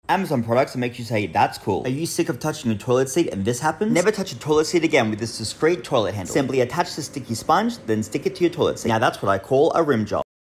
Amazon products that makes you say, that's cool. Are you sick of touching your toilet seat and this happens? Never touch a toilet seat again with this discreet toilet handle. Simply attach the sticky sponge, then stick it to your toilet seat. Now that's what I call a rim job.